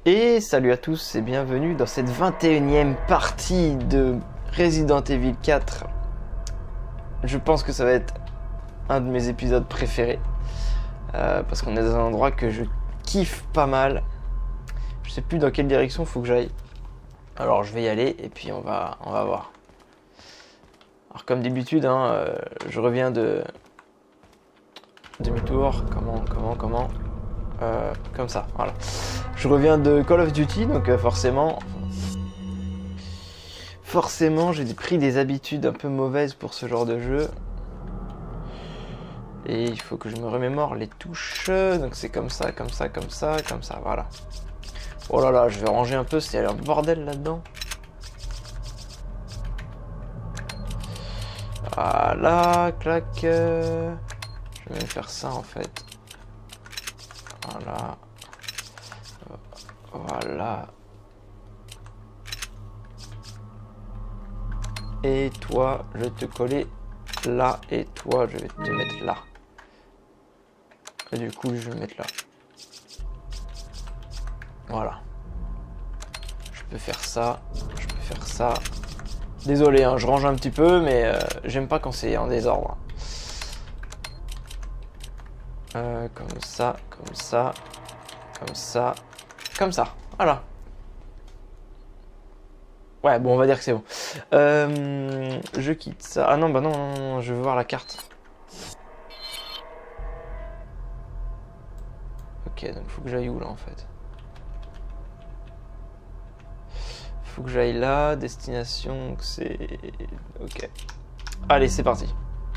Et salut à tous et bienvenue dans cette 21e partie de Resident Evil 4. Je pense que ça va être un de mes épisodes préférés. Parce qu'on est dans un endroit que je kiffe pas mal. Je sais plus dans quelle direction il faut que j'aille. Alors je vais y aller et puis on va voir. Alors comme d'habitude, je reviens de demi-tour. Comment comme ça, voilà. Je reviens de Call of Duty, donc forcément j'ai pris des habitudes un peu mauvaises pour ce genre de jeu. Et il faut que je me remémore les touches. Donc c'est comme ça, voilà. Oh là là, je vais ranger un peu, c'est un bordel là-dedans. Voilà, clac. Je vais même faire ça en fait. Voilà. Et toi, je vais te coller là. Et toi, je vais te mettre là. Et du coup, je vais me mettre là. Voilà. Je peux faire ça. Désolé, je range un petit peu, mais j'aime pas quand c'est en désordre. Comme ça, voilà. Ouais, bon, on va dire que c'est bon. Je quitte ça. Ah non, bah non, je veux voir la carte. Ok, donc faut que j'aille où là en fait? Faut que j'aille là, destination, c'est... Ok. Allez, c'est parti.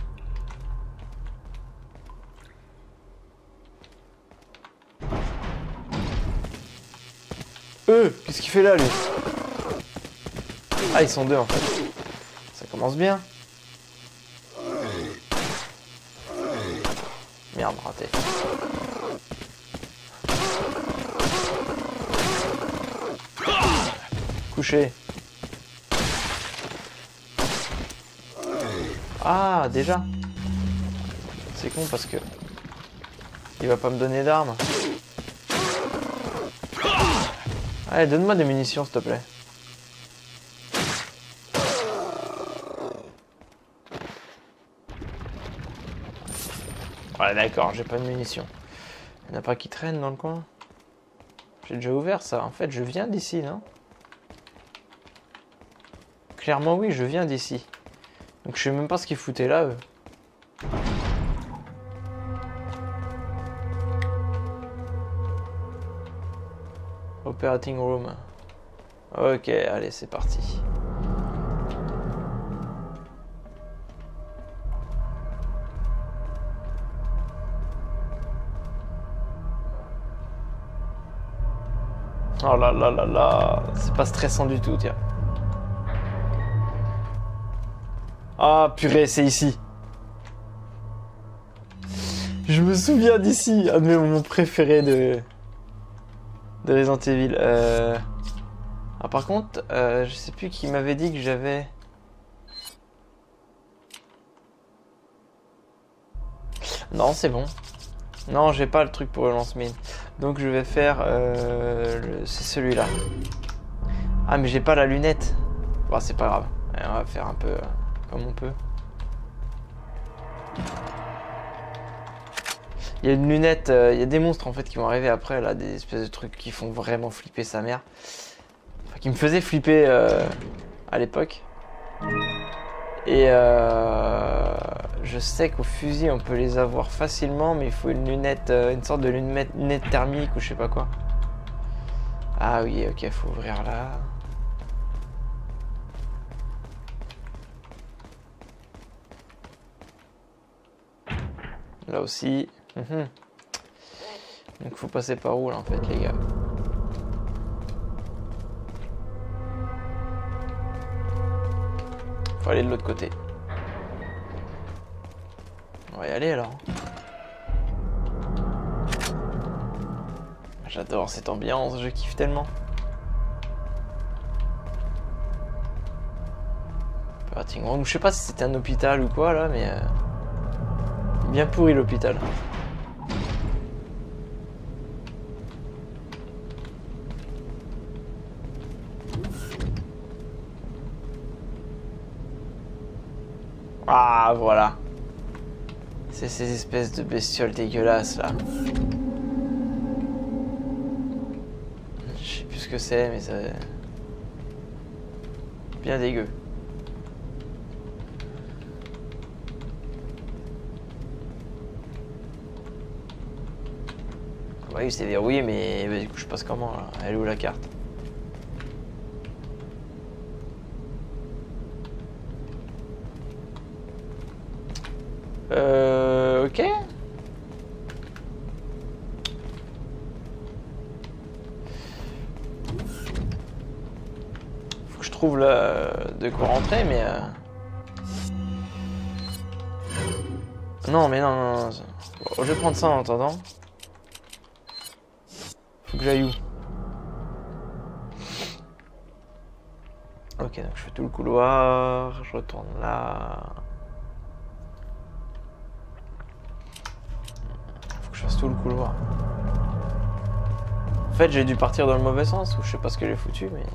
Qu'est-ce qu'il fait là, lui? Ah, ils sont deux, en fait. Ça commence bien. Merde, raté. Couché. Ah, déjà. C'est con, parce que... il va pas me donner d'armes. Allez, donne-moi des munitions, s'il te plaît. Ouais, d'accord, j'ai pas de munitions. Il n'y en a pas qui traînent dans le coin? J'ai déjà ouvert ça. En fait, je viens d'ici, non? Clairement, oui, je viens d'ici. Donc, je sais même pas ce qu'ils foutaient là, eux. Operating room. Ok, allez, c'est parti. Oh là là là là, c'est pas stressant du tout, tiens. Ah purée, c'est ici. Je me souviens d'ici, un de mes moments préférés de Resident Evil. Ah, par contre, je sais plus qui m'avait dit que j'avais... Non, c'est bon. Non, j'ai pas le truc pour le lance-mine. Donc je vais faire... c'est celui-là. Ah, mais j'ai pas la lunette. Bon, c'est pas grave. Allez, on va faire un peu comme on peut. Il y a une lunette, il y a des monstres en fait qui vont arriver après, là, des espèces de trucs qui font vraiment flipper sa mère. Enfin, qui me faisaient flipper à l'époque. Et je sais qu'au fusil on peut les avoir facilement, mais il faut une lunette, une sorte de lunette thermique ou je sais pas quoi. Ah oui, ok, faut ouvrir là. Là aussi. Donc faut passer par où là en fait, les gars? Faut aller de l'autre côté. On va y aller alors. J'adore cette ambiance, je kiffe tellement. Je sais pas si c'était un hôpital ou quoi là, mais... bien pourri l'hôpital. Ah, voilà. C'est ces espèces de bestioles dégueulasses, là. Je sais plus ce que c'est, mais c'est... bien dégueu. Oui, c'est verrouillé, mais bah, du coup, je passe comment, là? Elle est où, la carte? Ok. Faut que je trouve de quoi rentrer, mais... Non, mais non, non, non. Bon, je vais prendre ça en attendant. Faut que j'aille où? Ok, donc je fais tout le couloir, je retourne là. Faut que je fasse tout le couloir. En fait, j'ai dû partir dans le mauvais sens, ou je sais pas ce que j'ai foutu, mais...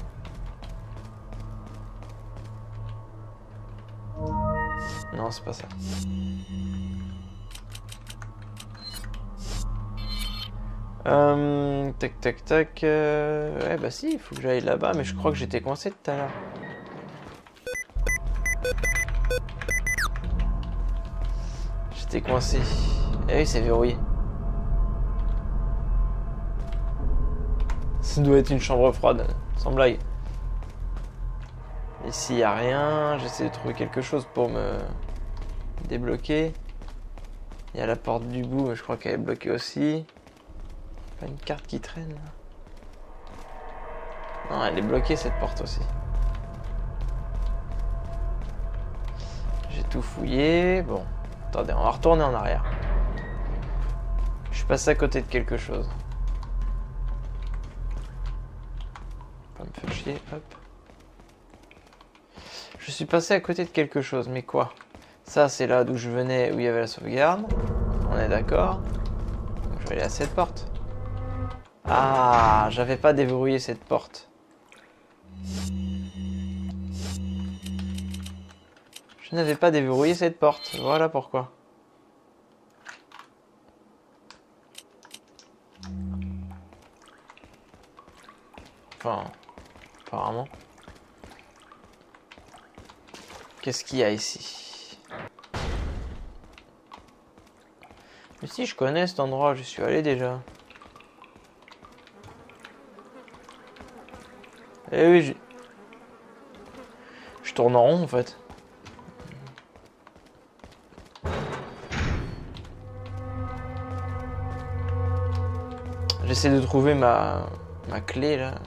Non, c'est pas ça. Tac, tac, tac. Ouais, bah si, il faut que j'aille là-bas, mais je crois que j'étais coincé tout à l'heure. J'étais coincé. Eh oui, c'est verrouillé. Ça doit être une chambre froide, sans blague. Ici, il n'y a rien. J'essaie de trouver quelque chose pour me débloquer. Il y a la porte du bout, mais je crois qu'elle est bloquée aussi. Pas une carte qui traîne là. Non, elle est bloquée cette porte aussi. J'ai tout fouillé. Bon, attendez, on va retourner en arrière. Je suis passé à côté de quelque chose. Pas me faire chier, hop. Je suis passé à côté de quelque chose, mais quoi? Ça, c'est là d'où je venais, où il y avait la sauvegarde. On est d'accord. Donc, je vais aller à cette porte. Ah, j'avais pas déverrouillé cette porte. Je n'avais pas déverrouillé cette porte. Voilà pourquoi. Enfin, apparemment. Qu'est-ce qu'il y a ici? Mais si, je connais cet endroit, je suis allé déjà. Eh oui, je tourne en rond en fait. J'essaie de trouver ma clé là.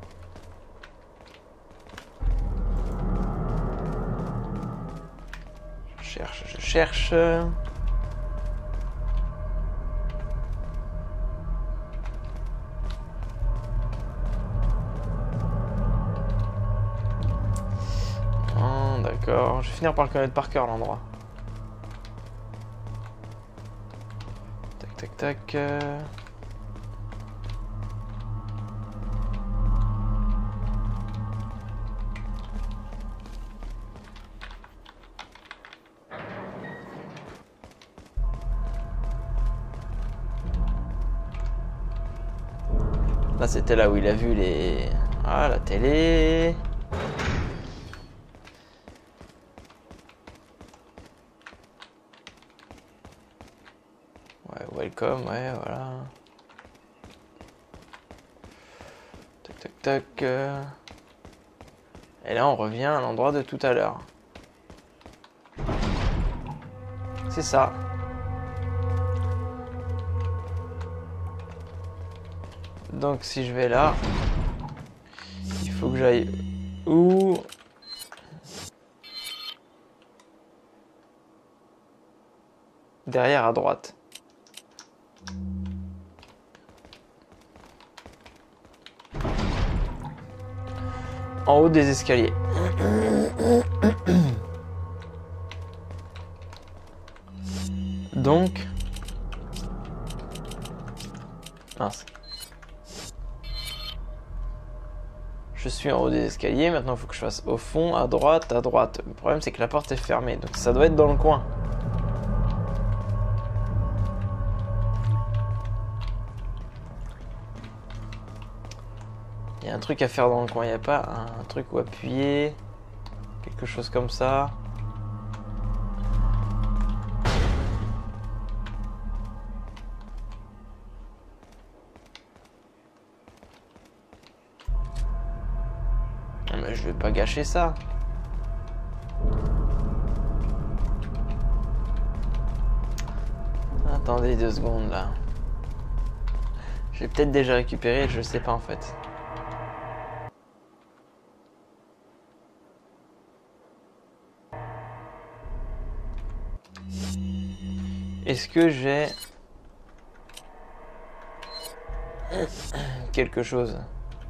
Je cherche. Oh, d'accord, je vais finir par le connaître par cœur l'endroit. Tac, tac, tac. Là, c'était là où il a vu les... Ah, la télé. Ouais, welcome, ouais, voilà. Tac, tac, tac. Et là, on revient à l'endroit de tout à l'heure. C'est ça. Donc si je vais là, il faut que j'aille où? Derrière à droite. En haut des escaliers. Donc... Mince. suis en haut des escaliers. Maintenant, il faut que je fasse au fond, à droite, à droite. Le problème, c'est que la porte est fermée. Donc, ça doit être dans le coin. Il y a un truc à faire dans le coin. Il n'y a pas un truc où appuyer. Quelque chose comme ça. Mais je vais pas gâcher ça. Attendez 2 secondes là. J'ai peut-être déjà récupéré, je sais pas en fait. Est-ce que j'ai quelque chose?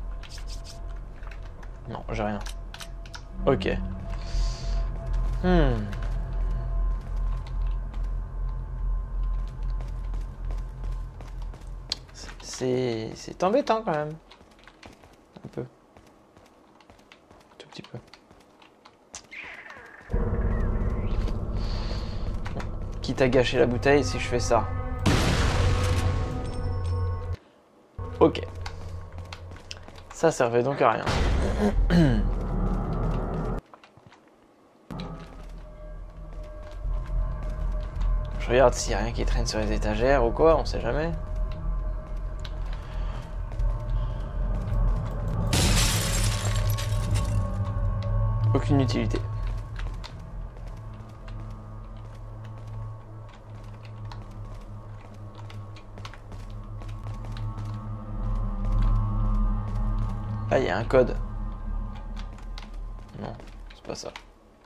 Non, j'ai rien. Ok. C'est embêtant quand même. Un peu. Tout petit peu. Bon. Quitte à gâcher la bouteille si je fais ça. Ok. Ça servait donc à rien. Je regarde s'il n'y a rien qui traîne sur les étagères ou quoi, on sait jamais. Aucune utilité. Ah, il y a un code. Non, c'est pas ça.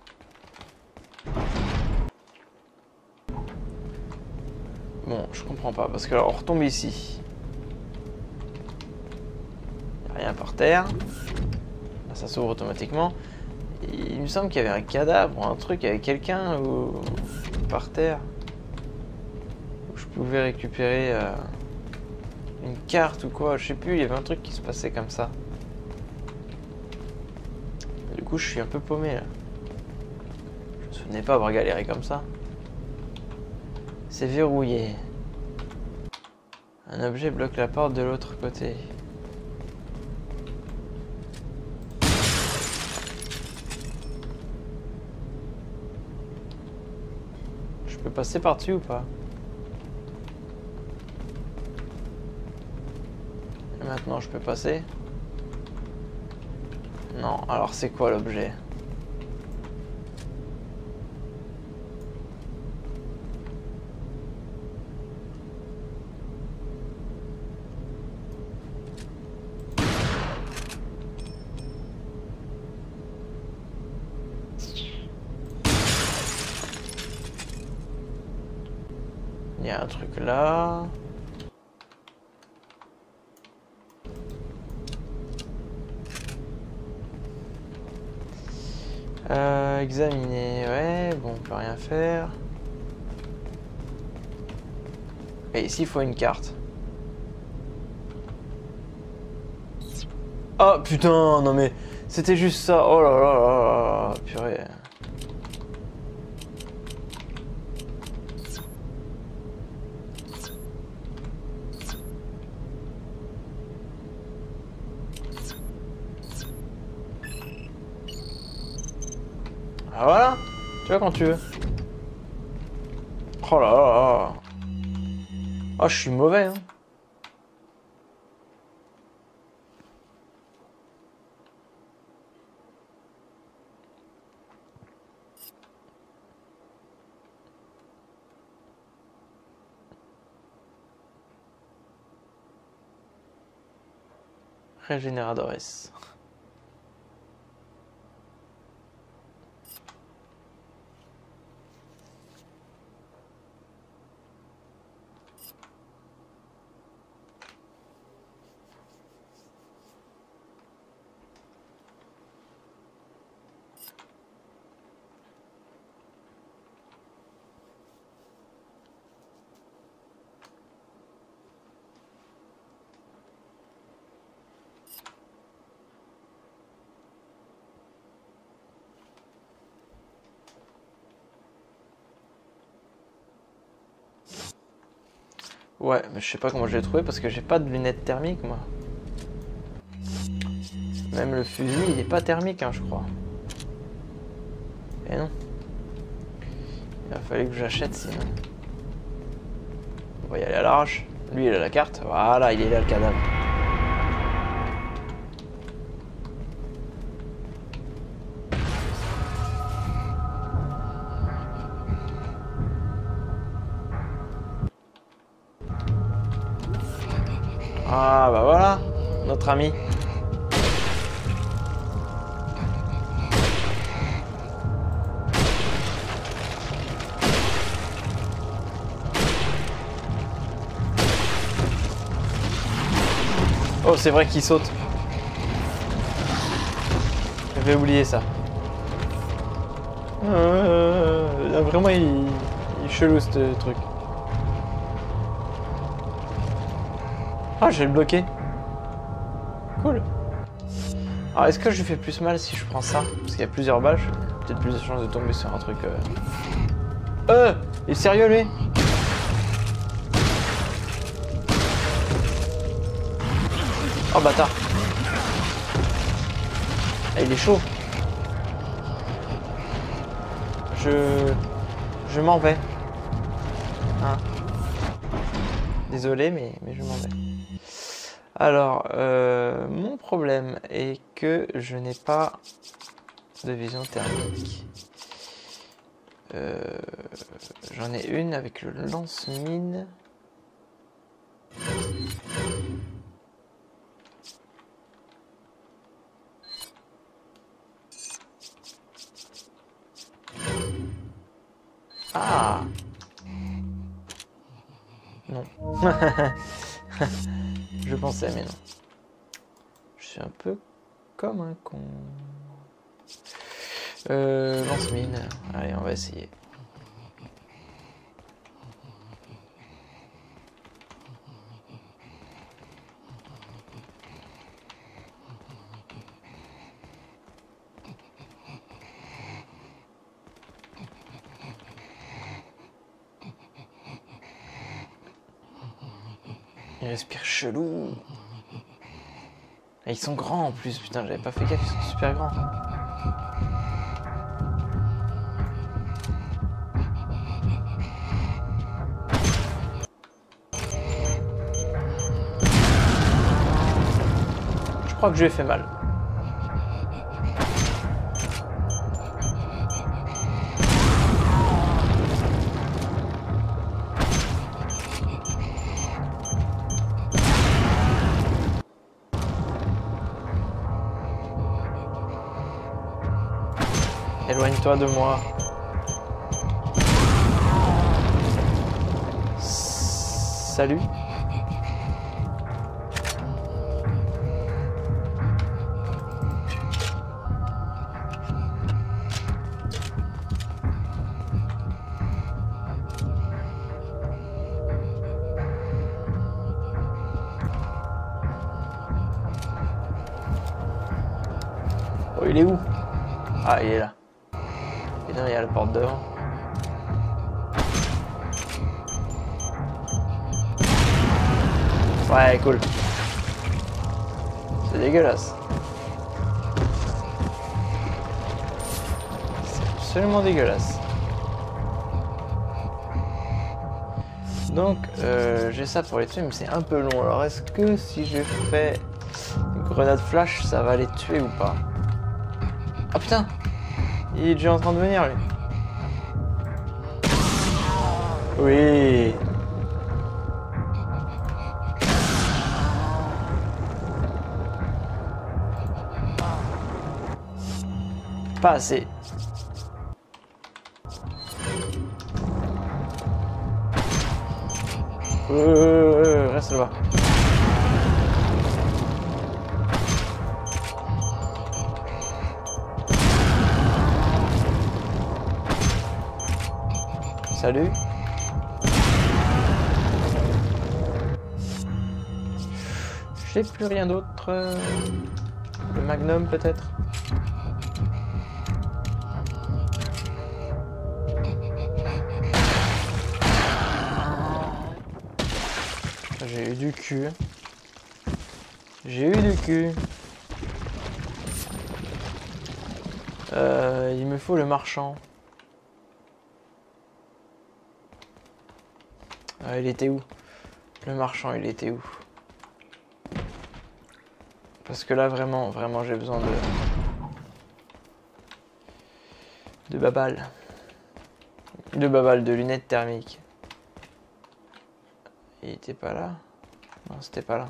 Bon, je comprends pas, parce que alors on retombe ici. Il n'y a rien par terre. Là, ça s'ouvre automatiquement. Et il me semble qu'il y avait un cadavre ou un truc avec quelqu'un ou par terre. Où je pouvais récupérer une carte ou quoi, je sais plus, il y avait un truc qui se passait comme ça. Du coup, je suis un peu paumé là. Je me souvenais pas avoir galéré comme ça. C'est verrouillé. Un objet bloque la porte de l'autre côté. Je peux passer par-dessus ou pas? Et maintenant, je peux passer? Non, alors c'est quoi l'objet? Il y a un truc là. Examiner, ouais, bon, on peut rien faire. Et ici, il faut une carte. Oh putain, non mais c'était juste ça. Oh là là là là, purée. Ah voilà, tu vois quand tu veux. Oh là là là. Oh, je suis mauvais, hein. Regeneradores. Ouais, mais je sais pas comment je l'ai trouvé parce que j'ai pas de lunettes thermiques moi. Même le fusil il est pas thermique hein, je crois. Et non. Il a fallu que j'achète sinon. On va y aller à l'arrache. Lui il a la carte. Voilà, il est là le cadavre. Ah bah voilà, notre ami. Oh c'est vrai qu'il saute. J'avais oublié ça. Vraiment il est chelou ce truc. Ah, je vais le bloquer. Cool. Alors, est-ce que je lui fais plus mal si je prends ça? Parce qu'il y a plusieurs balles, j'ai peut-être plus de chances de tomber sur un truc... il est sérieux, lui? Oh, bâtard. Ah, il est chaud. Je m'en vais. Hein. Désolé, mais je m'en vais. Alors, mon problème est que je n'ai pas de vision thermique. J'en ai une avec le lance-mine. Ah! Non. Je pensais, mais non. Je suis un peu comme un con. Lance-mine. Allez, on va essayer. Il respire chelou. Et ils sont grands en plus, putain, j'avais pas fait gaffe, ils sont super grands. Je crois que je lui ai fait mal. Éloigne-toi de moi. Salut. Oh, il est où? Ah, il est là. Et non, il y a la porte devant. Ouais, cool. C'est dégueulasse. C'est absolument dégueulasse. Donc, j'ai ça pour les tuer, mais c'est un peu long. Alors, est-ce que si je fais une grenade flash, ça va les tuer ou pas? Ah putain! Il est déjà en train de venir, lui. Oui. Pas assez. Reste là. Salut. J'ai plus rien d'autre. Le magnum peut-être. J'ai eu du cul. J'ai eu du cul. Il me faut le marchand. Il était où? Le marchand, il était où? Parce que là, vraiment, j'ai besoin de babal. De babal, de lunettes thermiques. Il était pas là? Non, c'était pas là.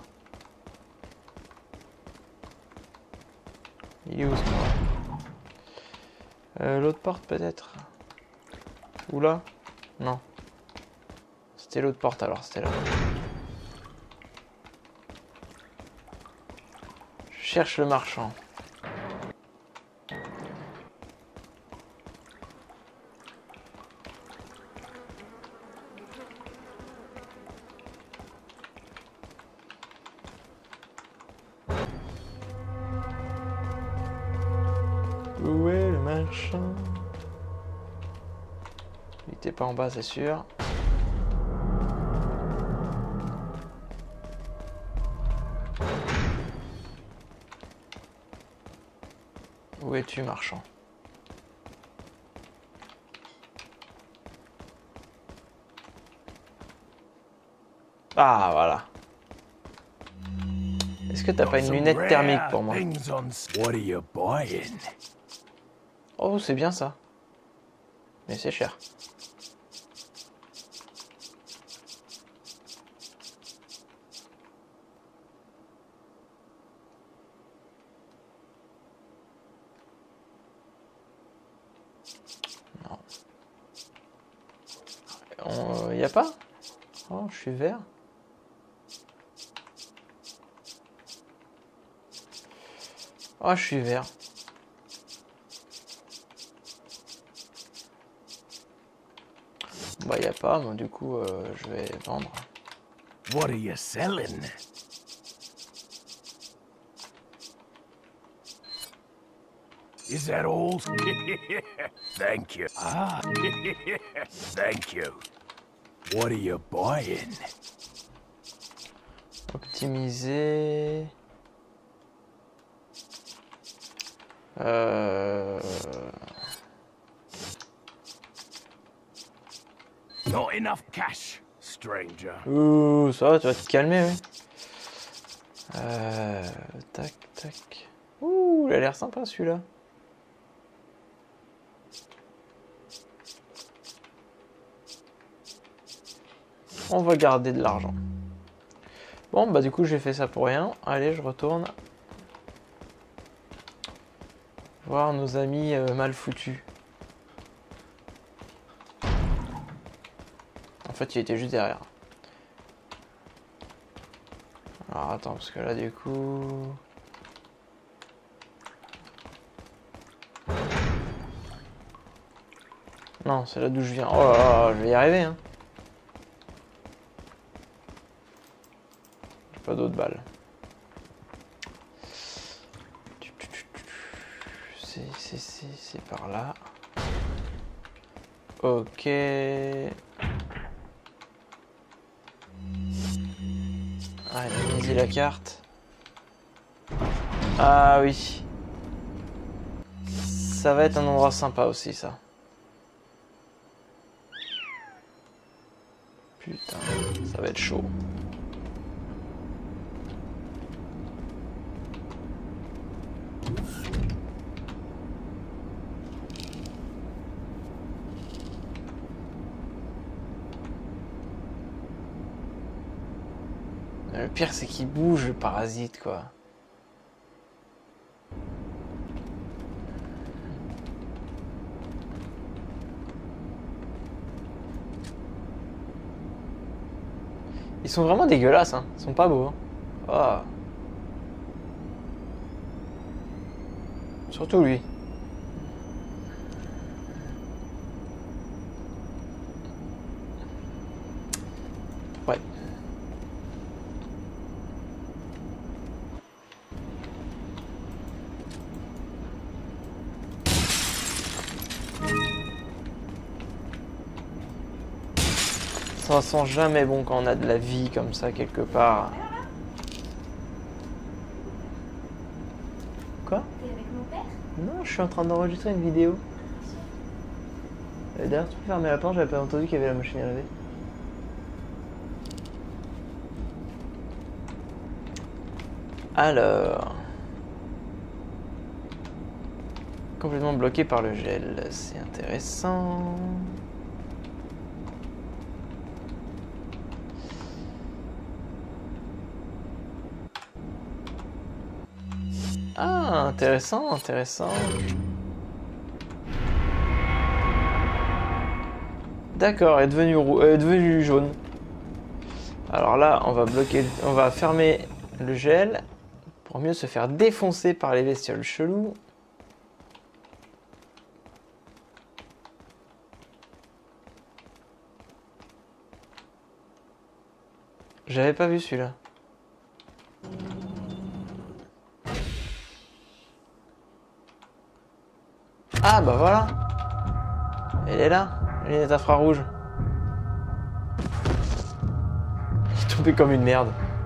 Il est où ce moment? L'autre porte peut-être? Ou là? Non. C'était l'autre porte alors, c'était là. Je cherche le marchand. Où est le marchand? Il était pas en bas, c'est sûr. Où es-tu, marchand? Ah, voilà. Est-ce que t'as pas une lunette thermique pour moi? Oh, c'est bien ça. Mais c'est cher. Non. Y a pas? Oh, je suis vert. Oh, je suis vert. Bah, y a pas, donc du coup, je vais vendre. What are you selling? Is that all? Thank you. Ah, thank you. What are you buying? Optimiser. Not enough cash, stranger. Ouh, ça va, tu vas te calmer, oui. Tac, tac. Ouh, il a l'air sympa celui-là. On va garder de l'argent. Bon, bah du coup, j'ai fait ça pour rien. Allez, je retourne voir nos amis mal foutus. En fait, il était juste derrière. Alors, attends, parce que là, du coup... Non, c'est là d'où je viens. Oh là là, je vais y arriver, hein. J'ai pas d'autres balles. C'est par là. Ok. Allez, analyser la carte. Ah oui. Ça va être un endroit sympa aussi, ça. Putain, ça va être chaud. Le pire, c'est qu'il bouge, le parasite, quoi. Ils sont vraiment dégueulasses, hein. Ils sont pas beaux. Hein. Oh. Surtout lui. Ouais. Ça sent jamais bon quand on a de la vie comme ça quelque part. Quoi? T'es avec mon père? Non, je suis en train d'enregistrer une vidéo. D'ailleurs, tu peux fermer la porte, j'avais pas entendu qu'il y avait la machine à laver. Alors... Complètement bloqué par le gel, c'est intéressant. Ah, intéressant, intéressant. D'accord, elle est devenue jaune. Alors là, on va bloquer, on va fermer le gel pour mieux se faire défoncer par les bestioles cheloues. J'avais pas vu celui-là. Ah bah voilà. Elle est là, lunette infrarouge. Il est tombé comme une merde.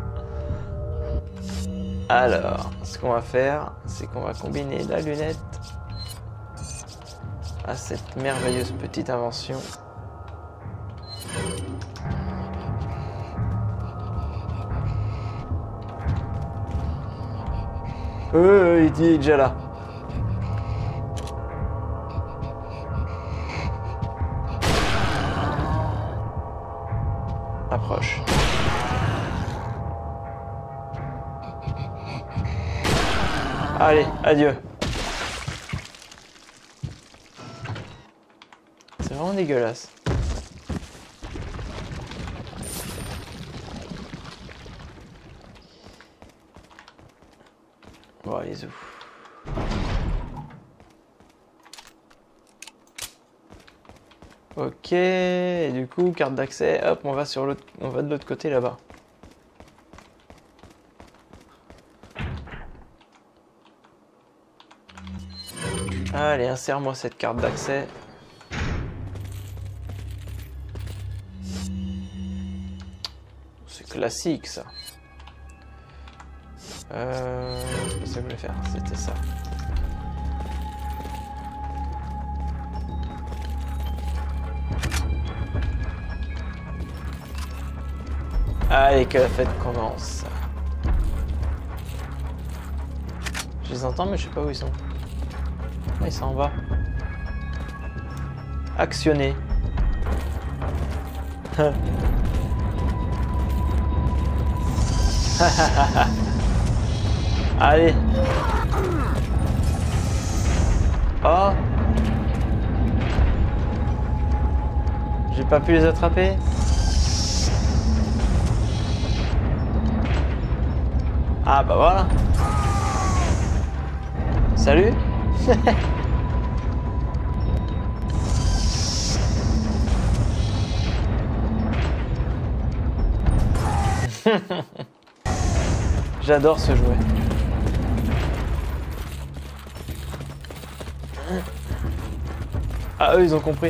Alors, ce qu'on va faire, c'est qu'on va combiner la lunette à cette merveilleuse petite invention. Il est déjà là. Approche. Allez, adieu. C'est vraiment dégueulasse. Bon, allez, zou. Ok, et du coup, carte d'accès, hop, on va de l'autre côté là-bas. Allez, insère-moi cette carte d'accès. C'est classique ça. C'est pas ça que je voulais faire, c'était ça. Allez, que la fête commence. Je les entends, mais je sais pas où ils sont. Ah, ils sont en bas. Actionner. Allez. Oh. J'ai pas pu les attraper. Ah bah voilà. Salut. J'adore ce jouet. Ah, eux, ils ont compris.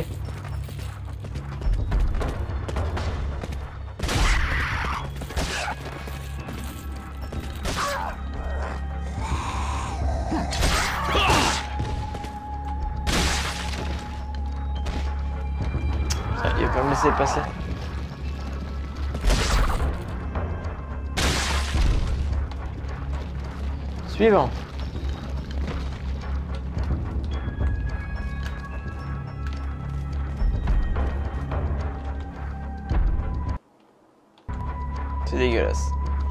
Il va pas me laisser passer. Suivant. C'est dégueulasse.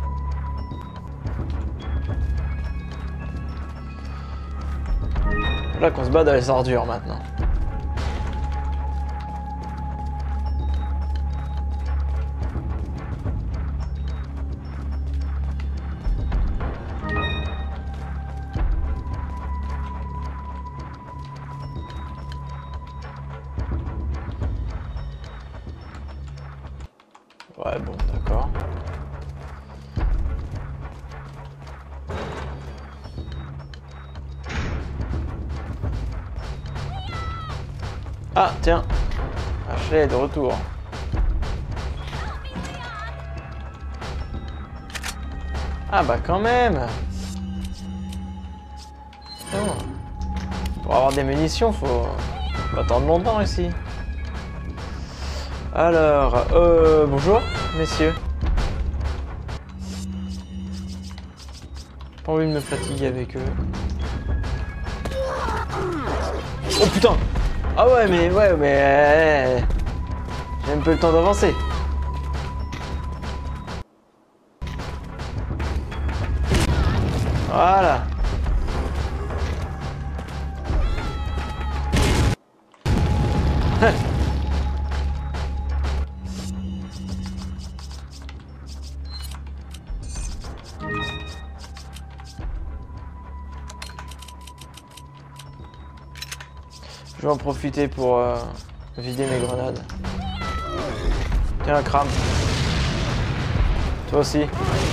Là qu'on se bat dans les ordures maintenant. Ouais, bon, d'accord. Ah, tiens. Ashley est de retour. Ah bah quand même. Oh. Pour avoir des munitions, faut attendre longtemps ici. Alors, bonjour, messieurs. Pas envie de me fatiguer avec eux. Oh putain! Ah ouais, mais j'ai un peu le temps d'avancer. Voilà. Je vais en profiter pour vider mes grenades. Tiens, crame. Toi aussi.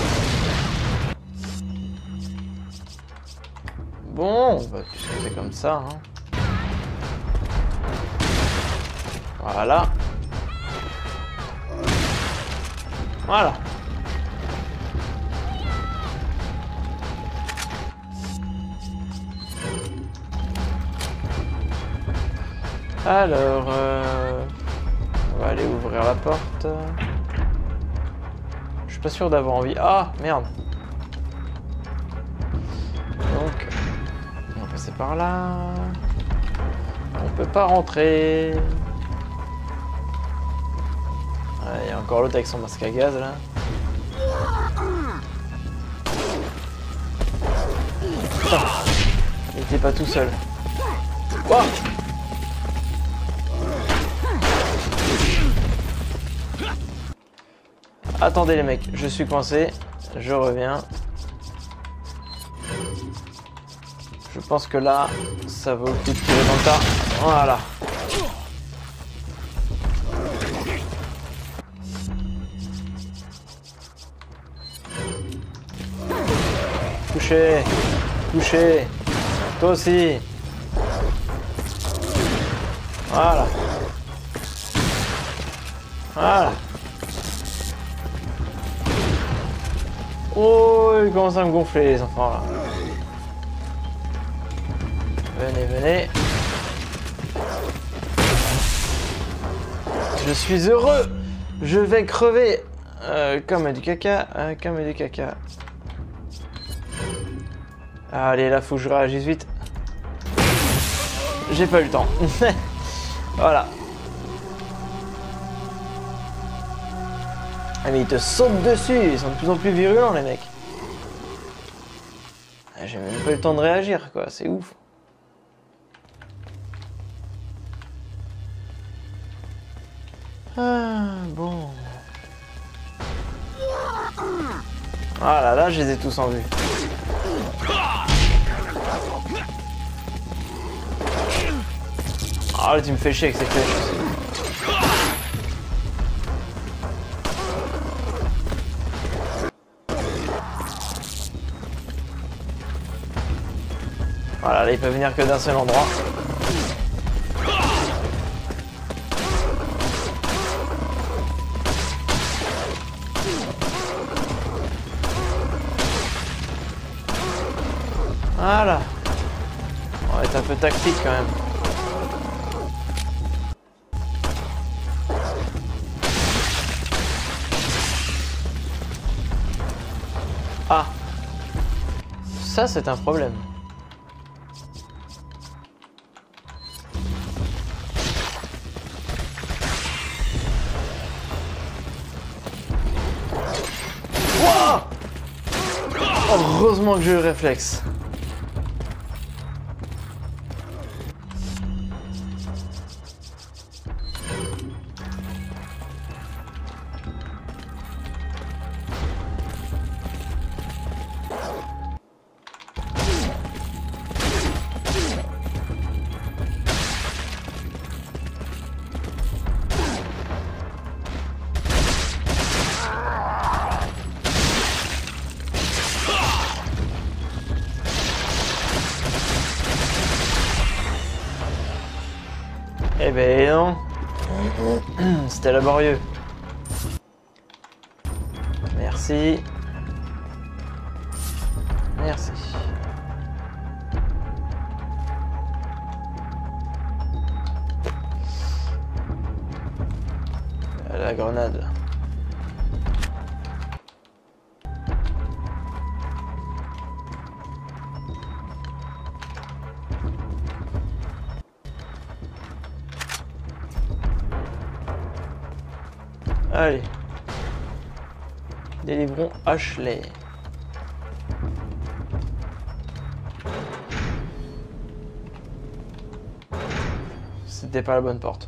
Bon, bah, puisque c'est comme ça, hein. Voilà. Voilà. Alors, on va aller ouvrir la porte. Je suis pas sûr d'avoir envie. Ah, merde. Donc, on va passer par là. On peut pas rentrer. Il y a encore l'autre avec son masque à gaz là. Putain, il était pas tout seul. Oh, attendez les mecs, je suis coincé, je reviens. Je pense que là, ça vaut le coup de tirer dans le tas. Voilà. Touché, touché. Toi aussi. Voilà. Voilà. Oh, ils commencent à me gonfler les enfants là. Venez, venez. Je suis heureux. Je vais crever. Comme du caca. Comme du caca. Allez, là, faut que je réagisse vite. J'ai pas eu le temps. Voilà. Ah, mais ils te sautent dessus. Ils sont de plus en plus virulents, les mecs. J'ai même pas eu le temps de réagir, quoi. C'est ouf. Ah, bon. Voilà, là, je les ai tous en vue. Ah, là, tu me fais chier avec ces flèches aussi. Voilà, là, il peut venir que d'un seul endroit. Voilà. On va être un peu tactique quand même. Ah. Ça, c'est un problème. Wow. Heureusement que j'ai eu le réflexe. Eh ben non. C'était laborieux. Merci. Merci. La grenade. Allez. Délivrons Ashley. C'était pas la bonne porte.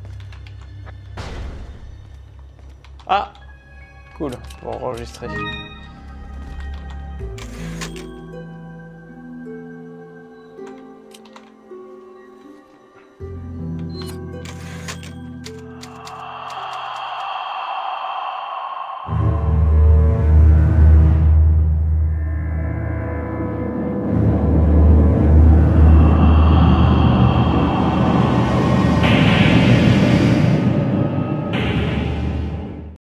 Ah! Cool, pour enregistrer.